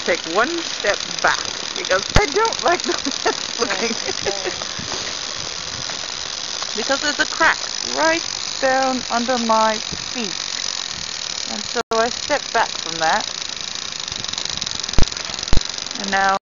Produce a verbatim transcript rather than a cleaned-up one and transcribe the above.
take one step back because I don't like the way it's looking. Because there's a crack right down under my feet. And so I step back from that. And now